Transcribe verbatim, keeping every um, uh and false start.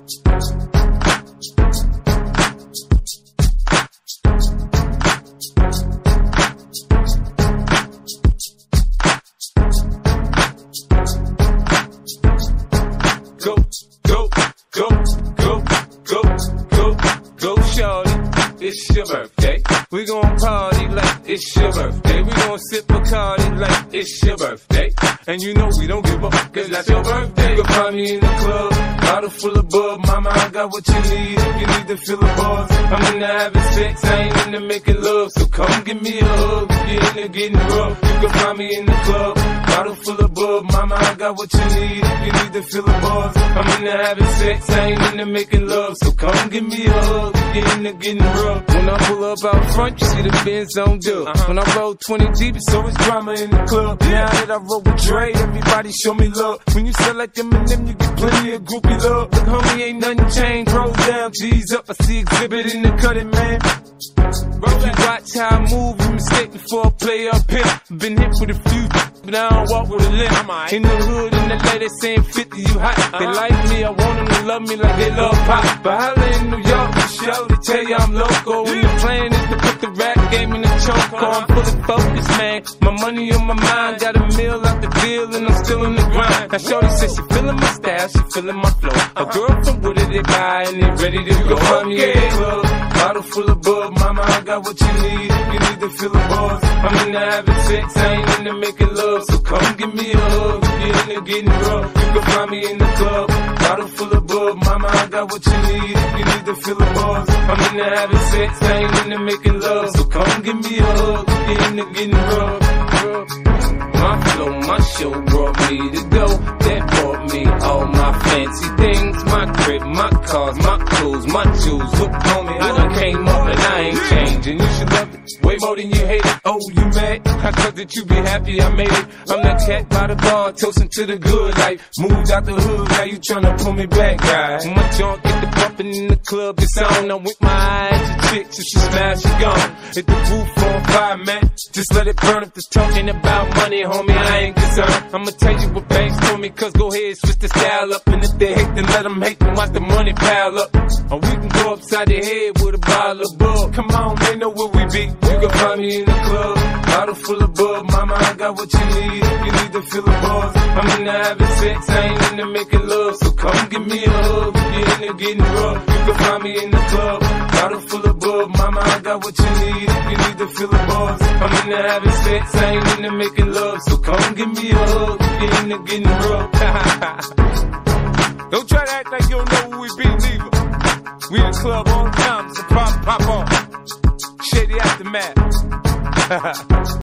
Go, go, go, go, go, go, go, shorty. It's your birthday. We gon' party like it's your birthday. We gon' sip Bacardi like it's your birthday. And you know we don't give up, cause that's your birthday. You can find me in the club, bottle full of bub. Mama, I got what you need if you need to feel the buzz. I'm into having sex, I ain't into making love. So come give me a hug if you're into getting rough. You can find me in the club, bottle full of bub. Mama, I got what you need if you need to feel the buzz. I'm into having sex, I ain't into making love. So come give me a hug if you're into getting rough. When I pull up out front, you see the Benz on dub. Uh-huh. When I roll twenty deep, it's always drama in the club. Now that I roll with Dre, everybody show me love. When you sell like them and them, you get plenty of groupie love. Look, homie, ain't nothing changed. Roll down, G's up. I see exhibit in the cutting, man. If you watch how I move, you mistake before I play up here. Been hit with a few, but I don't walk with a limp. In the hood, in the lady saying fifty, you hot. They like me, I want them to love me like they love pop. But holla in New York, the show, they tell you I'm local. When the plan is to put the rap game in the choke. I'm fully focused, man. My money on my mind, got a meal out the deal, and I'm still in the grind. Now shorty says she feeling my style, she feeling my flow. A girl from Wooded, they buy, and they ready to go. Find me in the club, bottle full of bub. Mama, I got what you need if you need to feel the buzz. I'm into having sex, I ain't into making love. So come give me a hug if you're into getting rough. You can find me in the club, bottle full of bub. Mama, I got what you need if you need to feel the buzz. I'm into having sex, I ain't into making love. So come give me a hug if you're into getting rough. My flow, my show brought me to go. That brought me all my fancy things. My crib, my cars, my clothes, my jewels. Look, homie, I done came up and I ain't changing. You should love it way more than you hate it. Oh, you mad? I thought that you be happy I made it. I'm that cat by the bar, toasting to the good life. Moved out the hood, now you tryna pull me back, guy. My junk get the bumping in the club, it's on. I'm with my eyes, your chick, till she smash, she gone. Hit the roof on fire, man. Just let it burn if it's talking about money, homie, I ain't concerned. I'ma tell you what banks told me, cause go ahead, switch the style up. And if they hate, then let them hate, then watch the money pile up. Or we can go upside the head with a bottle of bug. Come on, they know where we be. You can find me in the club, bottle full of bub. Mama, I got what you need if you need to feel the buzz. I'm into having sex, I ain't into making love. So come give me a hug if you're into getting rough. You can find me in the club, bottle full of bub. Mama, I got what you need if you need to feel the buzz. I'm into having sex, I ain't into making love. So come give me a hug if you're into getting rough. Don't try to act like you don't know who we be, neither. We in the club all the time, so pop, pop on. Shady Aftermath.